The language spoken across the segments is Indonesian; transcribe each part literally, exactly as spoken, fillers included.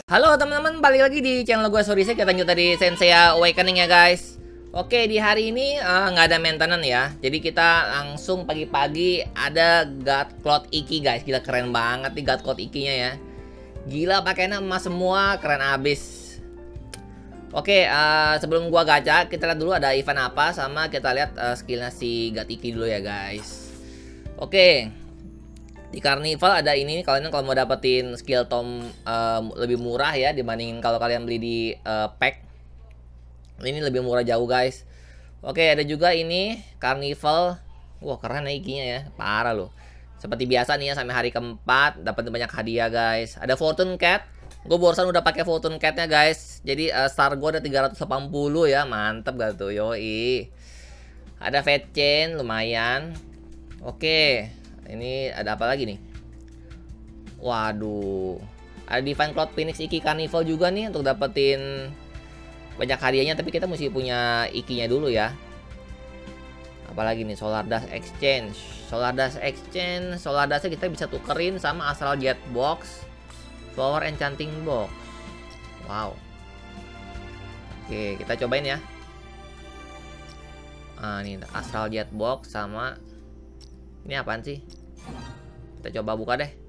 Halo teman-teman, balik lagi di channel gue Sorise. Kita lanjut tadi Sensei Awakening ya guys. Oke, di hari ini eh, nggak uh, ada maintenance ya. Jadi kita langsung pagi-pagi ada God Cloud Iki guys. Gila keren banget nih God Cloud Iki-nya ya. Gila pakainya emas semua, keren abis. Oke, uh, sebelum gua gacha, kita lihat dulu ada event apa, sama kita lihat uh, skillnya si God Iki dulu ya guys. Oke. Di Carnival ada ini, kalian kalau mau dapetin skill tom uh, lebih murah ya dibandingin kalau kalian beli di uh, pack. Ini lebih murah jauh guys. Oke, ada juga ini Carnival. Wah keren ya ikinya ya, parah loh. Seperti biasa nih ya, sampai hari keempat dapat banyak hadiah guys. Ada Fortune Cat. Gue barusan udah pakai Fortune Cat-nya guys. Jadi uh, star gue ada tiga ratus delapan puluh ya, mantep gak tuh, yoi. Ada Fat Chain lumayan. Oke. Ini ada apa lagi nih? Waduh, ada Divine Cloud Phoenix Iki Carnival juga nih untuk dapetin banyak hadiahnya. Tapi kita mesti punya Ikinya dulu ya. Apalagi nih, Solar Dust Exchange. Solar Dust Exchange, Solar Dustnya kita bisa tukerin sama Astral Jet Box, Flower Enchanting Box. Wow. Oke, kita cobain ya. Ah, ini Astral Jet Box sama ini apaan sih? Kita coba buka deh.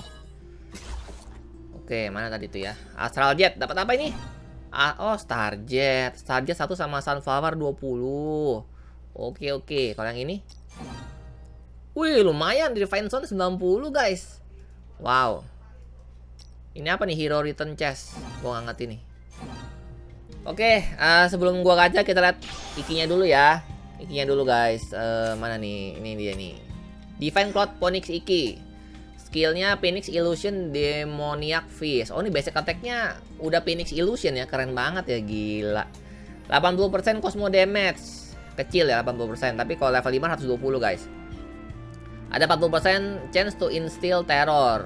Oke, mana tadi tuh ya? Astral Jet, dapat apa ini? Ah, oh, Star Jet. Star Jet satu sama Sunflower dua puluh. Oke, oke. Kalau yang ini? Wih, lumayan. Divine Zone sembilan puluh, guys. Wow. Ini apa nih? Hero Return Chest. Gua nggak ngerti nih. Oke, uh, sebelum gua gacha kita lihat ikinya dulu ya. Ikinya dulu, guys. Uh, mana nih? Ini dia nih. Divine Cloud Phoenix Iki. Skillnya Phoenix Illusion Demoniac Fist. Oh, ini basic attack-nya udah Phoenix Illusion ya. Keren banget ya, gila. delapan puluh persen Cosmo Damage. Kecil ya, delapan puluh persen. Tapi kalau level lima seratus dua puluh guys. Ada empat puluh persen chance to instill terror.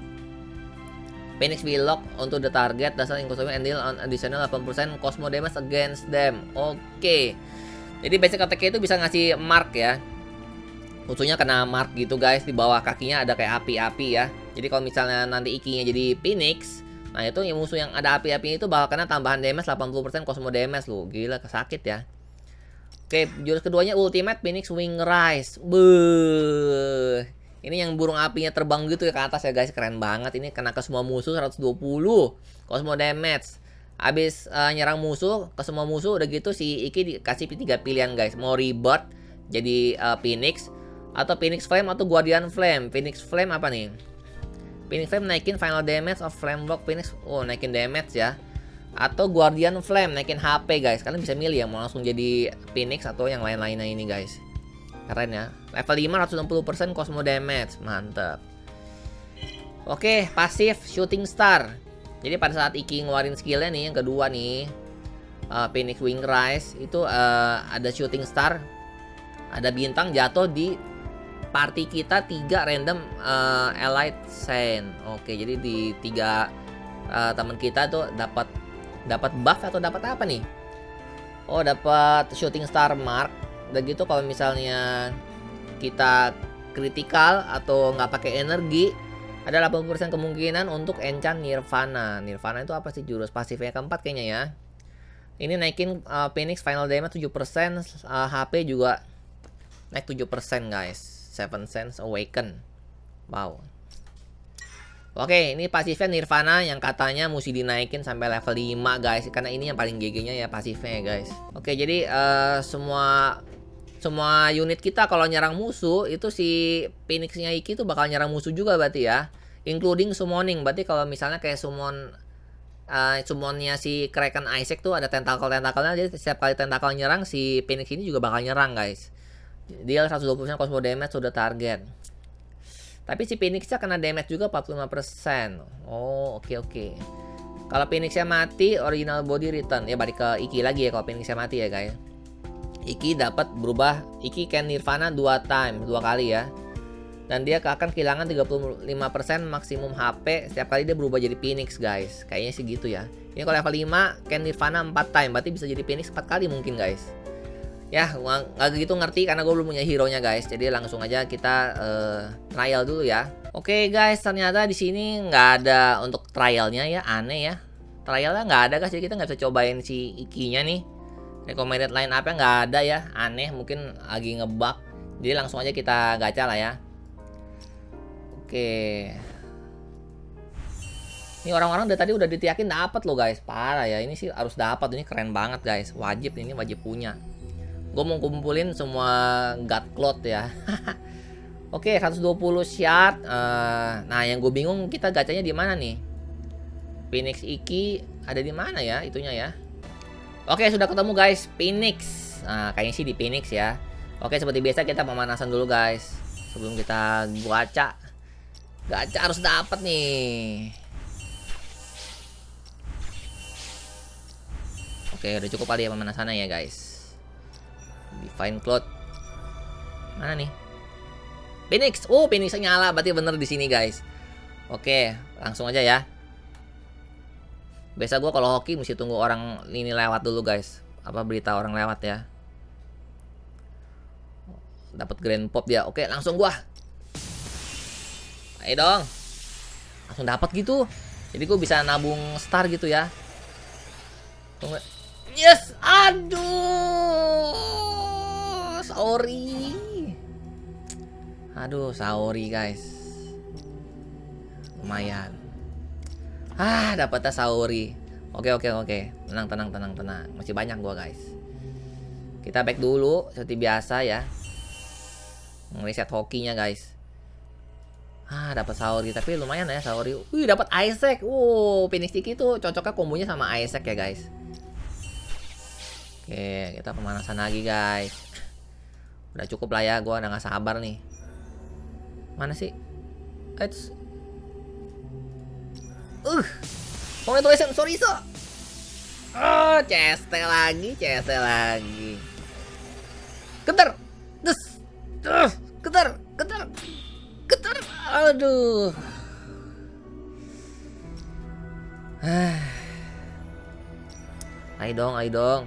Phoenix will lock onto the target. Dasar including and deal on additional delapan puluh persen Cosmo Damage against them. Oke. Jadi basic attack-nya itu bisa ngasih mark ya. Musuhnya kena mark gitu guys, di bawah kakinya ada kayak api-api ya. Jadi kalau misalnya nanti ikinya jadi Phoenix, nah itu yang musuh yang ada api-api itu bakal kena tambahan damage delapan puluh persen Cosmo Damage loh. Gila, kesakit ya. Oke, jurus keduanya Ultimate Phoenix Wing Rise. Beuh. Ini yang burung apinya terbang gitu ya ke atas ya guys, keren banget. Ini kena ke semua musuh seratus dua puluh Cosmo Damage. Habis uh, nyerang musuh ke semua musuh udah gitu si Iki dikasih tiga pilihan guys. Mau rebirth jadi uh, Phoenix, atau Phoenix Flame atau Guardian Flame. Phoenix Flame apa nih? Phoenix Flame naikin final damage of Flame Block Phoenix. Oh, naikin damage ya. Atau Guardian Flame naikin H P guys. Kalian bisa milih ya mau langsung jadi Phoenix atau yang lain-lainnya ini guys. Keren ya. Level lima seratus enam puluh persen Cosmo Damage. Mantap. Oke, pasif Shooting Star. Jadi pada saat Iki ngeluarin skillnya nih yang kedua nih, uh, Phoenix Wing Rise itu uh, ada Shooting Star. Ada bintang jatuh di party kita tiga random uh, Elite Saint. Oke, jadi di tiga uh, teman kita tuh dapat dapat buff atau dapat apa nih? Oh, dapat Shooting Star Mark. Udah gitu kalau misalnya kita critical atau nggak pakai energi, ada delapan puluh persen kemungkinan untuk enchant Nirvana. Nirvana itu apa sih? Jurus pasifnya keempat kayaknya ya. Ini naikin uh, Phoenix final damage tujuh persen, uh, H P juga naik tujuh persen guys. Seven Sense Awaken. Wow. Oke, ini pasifnya Nirvana yang katanya mesti dinaikin sampai level lima guys. Karena ini yang paling G G-nya ya pasifnya guys. Oke, jadi uh, semua semua unit kita kalau nyerang musuh itu si Phoenix-nya Iki tuh bakal nyerang musuh juga berarti ya. Including summoning. Berarti kalau misalnya kayak summon uh, summonnya si Kraken Isaac tuh ada tentakel-tentakelnya. Jadi setiap kali tentakel nyerang si Phoenix ini juga bakal nyerang guys. Deal seratus dua puluh persen Cosmo Damage sudah target. Tapi si Phoenix-nya kena damage juga empat puluh lima persen. Oh, oke okay, oke. Okay. Kalau Phoenix-nya mati, original body return. Ya balik ke Iki lagi ya kalau Phoenix-nya mati ya guys. Iki dapat berubah, Iki can Nirvana dua times, dua kali ya. Dan dia akan kehilangan tiga puluh lima persen maksimum H P setiap kali dia berubah jadi Phoenix guys. Kayaknya sih gitu ya. Ini kalau level lima can Nirvana empat times, berarti bisa jadi Phoenix empat kali mungkin guys. Ya, nggak gitu ngerti karena gue belum punya hero-nya guys. Jadi langsung aja kita uh, trial dulu ya. Oke guys, ternyata di sini nggak ada untuk trialnya ya, aneh ya. Trialnya nggak ada guys, jadi kita nggak bisa cobain si Ikinya nih. Recommended line up-nya nggak ada ya, aneh, mungkin lagi ngebug. Jadi langsung aja kita gacha lah ya. Oke. Ini orang-orang dari tadi udah ditiakin dapat loh guys, parah ya. Ini sih harus dapat, ini keren banget guys, wajib ini wajib punya. Gue mau kumpulin semua God Cloth ya. Oke, seratus dua puluh shard. Uh, nah, yang gue bingung kita gacanya di mana nih? Phoenix Iki ada di mana ya itunya ya? Oke, sudah ketemu guys, Phoenix. Nah, kayaknya sih di Phoenix ya. Oke, seperti biasa kita pemanasan dulu guys. Sebelum kita gacha. Gacha harus dapat nih. Oke, udah cukup kali ya pemanasannya ya guys. Divine Cloth. Mana nih? Phoenix. Oh, Phoenixnya nyala, berarti bener di sini guys. Oke, langsung aja ya. Biasa gue kalau hoki mesti tunggu orang ini lewat dulu guys. Apa berita orang lewat ya. Dapat Grand Pop dia. Oke, langsung gua. Ayo dong. Langsung dapat gitu. Jadi gue bisa nabung star gitu ya. Tunggu. Yes, aduh. Sorry. Aduh, sorry guys. Lumayan. Ah, dapatnya Saori. Oke, oke, oke. Tenang, tenang, tenang, tenang. Masih banyak gua, guys. Kita back dulu seperti biasa ya. Ngereset hokinya, guys. Ah, dapat Saori, tapi lumayan ya Saori. Wih, dapat Isaac. Wow, Phoenix Iki itu cocoknya kombonya sama Isaac ya, guys. Oke, kita pemanasan lagi, guys. Udah cukup lah ya, gua udah gak sabar nih. Mana sih? Eits. Uh, congratulations, sorry so. Oh, C S T lagi, C S T lagi. Keter, des, uh, keter, keter, keter. Aduh. Ah. Ayo dong, ayo dong.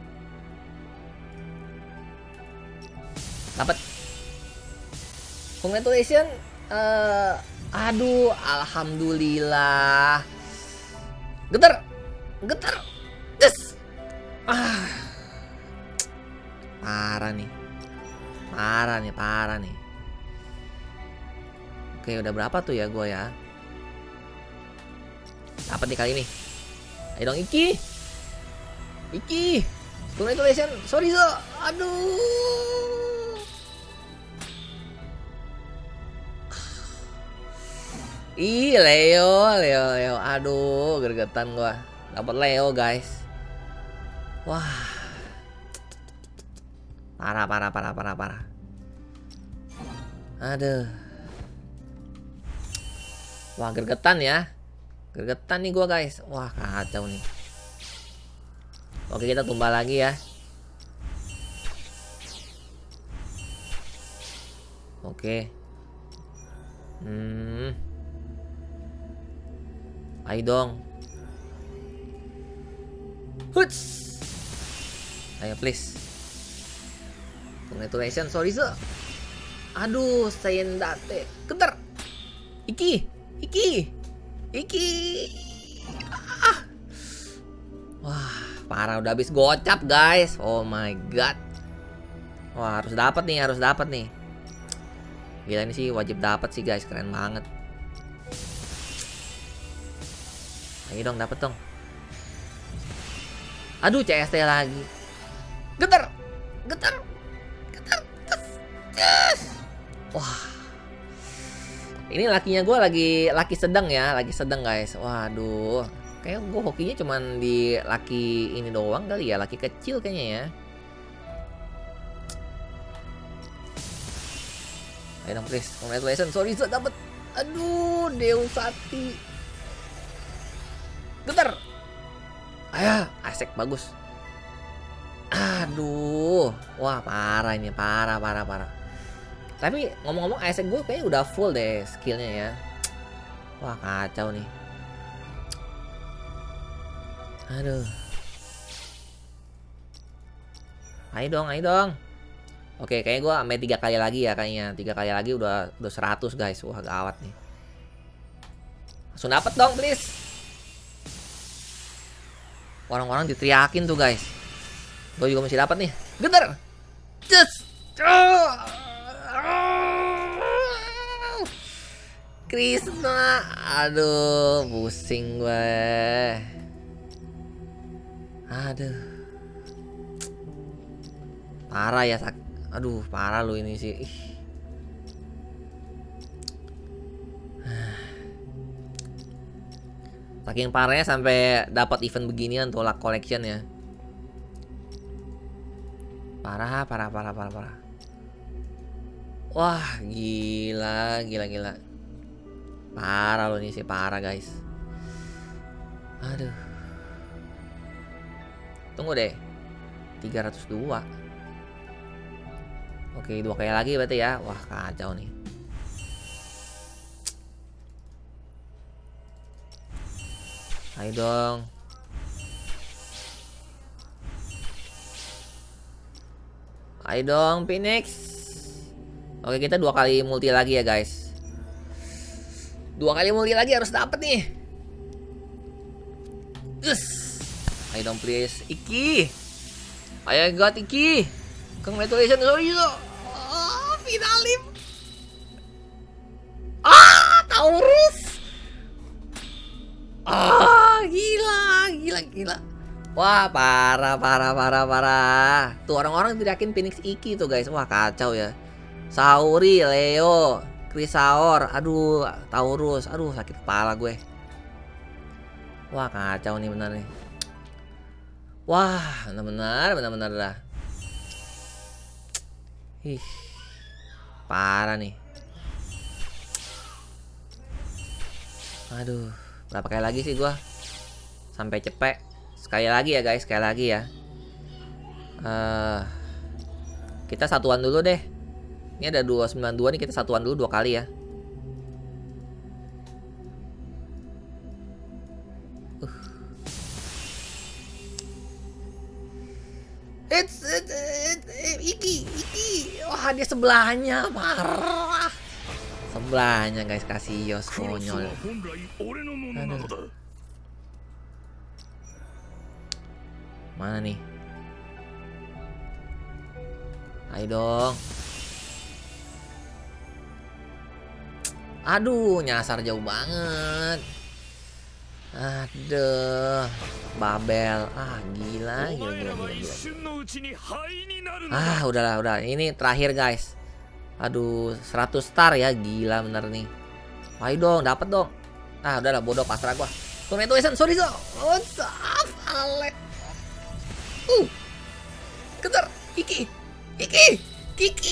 Dapat. Congratulations. Uh, aduh, alhamdulillah. Getar, getar, des. Ah, parah nih, parah nih, parah nih. Oke, udah berapa tuh ya gue ya? Dapat nih kali ini. Ayo dong Iki, Iki. Congratulations, sorry so. Aduh. Ih, Leo, Leo, Leo. Aduh, gergetan gua. Dapat Leo, guys. Wah. Parah, parah, parah, parah, parah. Aduh. Wah, gergetan ya. Gergetan nih gua, guys. Wah, kacau nih. Oke, kita tumbal lagi ya. Oke. Hmm. Ayo dong. Huts. Ayo please. Congratulations, sorry so. Aduh, Sayendate. Keter. Iki, Iki, Iki. Ah. Wah, parah, udah habis gocap guys. Oh my god. Wah, harus dapat nih, harus dapat nih. Gila, ini sih wajib dapat sih guys, keren banget. Ayo dong, dapet dong. Aduh, C S T lagi. Getar, getar, getar. Yes. Wah. Ini lakinya gue lagi laki sedang ya, lagi sedang guys. Waduh. Kayak gue hokinya cuman di laki ini doang kali ya, laki kecil kayaknya ya. Ayo dong please, congratulations, sorry so dapet. Aduh, Deusati. Getar. Ayo, Isaac bagus. Aduh. Wah, parah ini, parah, parah, parah. Tapi ngomong-ngomong Isaac gue kayaknya udah full deh skillnya ya. Wah, kacau nih. Aduh. Ayo dong, ayo dong. Oke, kayaknya gue sampai tiga kali lagi ya kayaknya. Tiga kali lagi udah udah seratus guys. Wah, gawat nih. Langsung dapet dong, please. Orang-orang diteriakin tuh guys. Gue juga masih dapat nih. Getar. Just. Krisna. Aduh, pusing gue. Aduh. Parah ya, sak. Aduh, parah lu ini sih. Ih. Saking parahnya sampai dapat event beginian tuh luck collection ya. Parah, parah, parah, parah, parah. Wah, gila, gila, gila. Parah loh ini sih, parah guys. Aduh. Tunggu deh. tiga ratus dua. Oke, dua kali lagi berarti ya. Wah, kacau nih. Ayo dong. Ayo dong, Phoenix. Oke, kita dua kali multi lagi ya guys. Dua kali multi lagi harus dapet nih. Yes. Ayo dong please, Iki. Ayo God Iki. Congratulations, sorry so. Oh, finalim. Ah, Taurus. Ah, gila, gila, gila. Wah, parah, parah, parah, parah. Tuh orang-orang teriakin Phoenix Iki tuh guys. Wah, kacau ya. Sauri, Leo, Krisaor, aduh, Taurus, aduh sakit kepala gue. Wah, kacau nih bener nih. Wah, benar-benar, benar-benar dah. Ih, parah nih. Aduh, berapa kali lagi sih gua? Sampai cepet. Sekali lagi ya guys, sekali lagi ya. Uh, kita satuan dulu deh. Ini ada dua sembilan dua nih, kita satuan dulu dua kali ya. Uh. It's, it's, it's, it's Iki, Iki. Wah, dia sebelahnya parah. Sebelahnya guys, Cassius konyol. Aduh. Mana nih? Ayo dong. Aduh, nyasar jauh banget. Aduh, Babel. Ah, gila, gila, gila, gila, gila. Ah, udahlah, udah. Ini terakhir, guys. Aduh, seratus star ya, gila bener nih. Ayo dong, dapat dong. Ah, udahlah, bodoh, pasrah gua. Congratulations, sorry so. What's up, Alek? Uh, kejar, Iki, Iki, Kiki.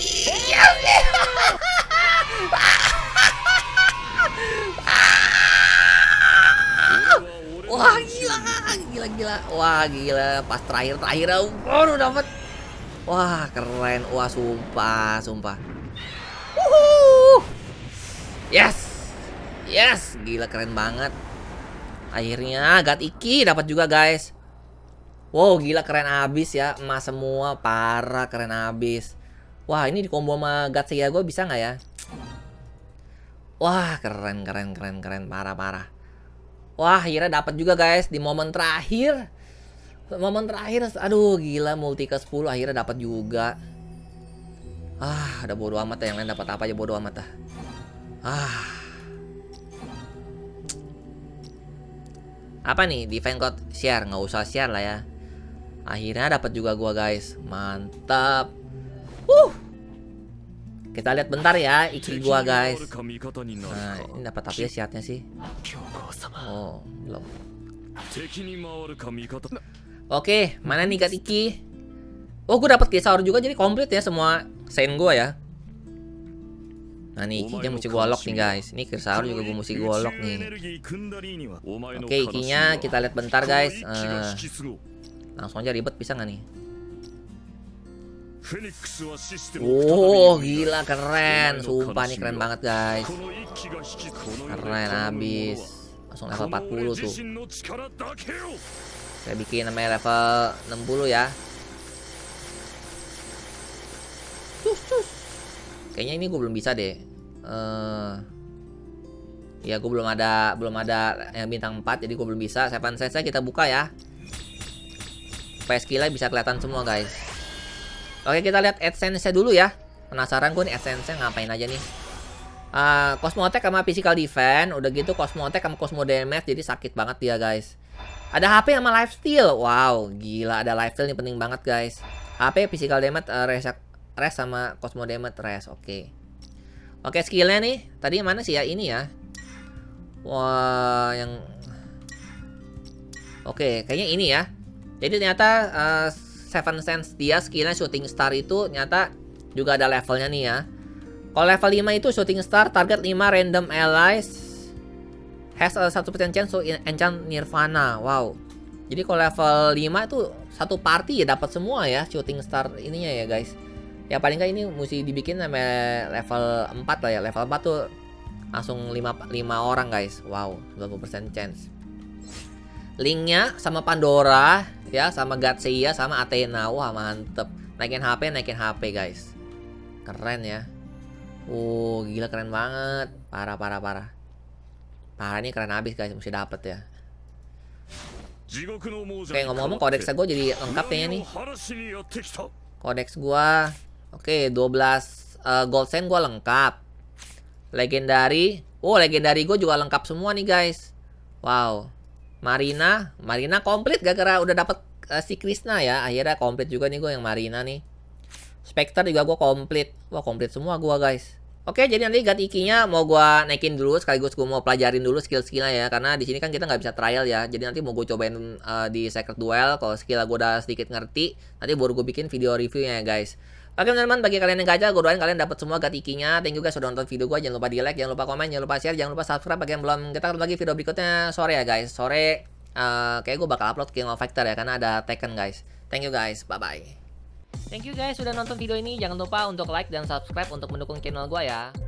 Wah, gila, gila, gila. Wah, gila. Pas terakhir, terakhir, baru dapat. Wah, keren. Wah, sumpah, sumpah. Wuhu. Yes, yes, gila keren banget. Akhirnya God Iki dapat juga guys. Wow, gila keren abis ya, emas semua, parah keren abis. Wah, ini di combo sama God Seiya gue bisa nggak ya? Wah, keren, keren, keren, keren, parah, parah. Wah, akhirnya dapat juga guys di momen terakhir. Momen terakhir, aduh gila multi ke sepuluh akhirnya dapat juga. Ah, ada bodo amat ya, yang lain dapat apa aja bodo amat dah. Ah. Apa nih? Defend code share, nggak usah share lah ya. Akhirnya dapat juga gua guys. Mantap. Uh. Kita lihat bentar ya Iki gua guys. Nah, ini dapat apa ya syaratnya sih? Oh, belum. Oke, mana nih God Iki? Oh, gue dapat Krisaur juga jadi komplit ya semua Saint gua ya. Nah nih Ikinya mesti gue lock nih guys. Ini Krisaur juga gue mesti gue lock nih. Oke, Ikinya kita lihat bentar guys. Uh, langsung aja ribet bisa nggak nih? Oh gila keren. Sumpah nih keren banget guys. Keren abis. Langsung level empat puluh tuh. Saya bikin namanya level enam puluh ya. Kayaknya ini gue belum bisa deh. Uh, ya gue belum ada belum ada yang bintang empat, jadi gue belum bisa. Seven Sense kita buka ya. Supaya skillnya bisa kelihatan semua guys. Oke, kita lihat AdSense-nya dulu ya. Penasaran gue nih AdSense-nya ngapain aja nih. Uh, Cosmo Attack sama Physical Defense. Udah gitu Cosmo Attack sama Cosmo Damage. Jadi sakit banget dia guys. Ada H P sama Lifesteal. Wow, gila, ada Lifesteal nih penting banget guys. H P, Physical Damage, uh, Res, Res sama Cosmo Damage, Res. Oke okay. Oke, okay, skillnya nih. Tadi mana sih ya? Ini ya. Wah, yang oke, okay, kayaknya ini ya. Jadi ternyata uh, Seven Sense dia skillnya Shooting Star itu ternyata juga ada levelnya nih ya. Kalau level lima itu Shooting Star, target lima random allies has a satu persen chance to enchant Nirvana. Wow. Jadi kalau level lima itu satu party ya dapat semua ya Shooting Star ininya ya guys. Ya paling nggak ini mesti dibikin sampai level empat lah ya. Level empat tuh langsung lima, lima orang guys. Wow, sembilan puluh persen chance. Linknya sama Pandora ya, sama Gatseia, sama Athena. Wah mantep. Naikin H P, naikin H P guys. Keren ya. Oh gila, keren banget. Parah, parah, parah. Parah, ini keren abis guys, mesti dapet ya. Oke, ngomong-ngomong kodeks gue jadi lengkap kayaknya nih. Kodeks gue, oke, dua belas uh, gold chain gue lengkap. Legendary, oh legendary gue juga lengkap semua nih guys. Wow. Marina, Marina komplit gara-gara udah dapet uh, si Krishna ya. Akhirnya komplit juga nih gue yang Marina nih. Spectre juga gue komplit. Wah, komplit semua gue guys. Oke, jadi nanti Gat Iki-nya mau gue naikin dulu, sekaligus gue mau pelajarin dulu skill-skillnya ya, karena di sini kan kita nggak bisa trial ya. Jadi nanti mau gue cobain uh, di Secret Duel. Kalau skill gue udah sedikit ngerti, nanti baru gue bikin video reviewnya ya guys. Oke teman-teman, bagi kalian yang gacha, gue doain kalian dapat semua Gat Iki-nya. Thank you guys sudah nonton video gue. Jangan lupa di like, jangan lupa komen, jangan lupa share, jangan lupa subscribe. Bagi yang belum, kita ketemu lagi video berikutnya sore ya guys. Sore, uh, kayak gue bakal upload King of Fighter ya, karena ada Tekken guys. Thank you guys, bye bye. Thank you guys sudah nonton video ini. Jangan lupa untuk like dan subscribe untuk mendukung channel gue ya.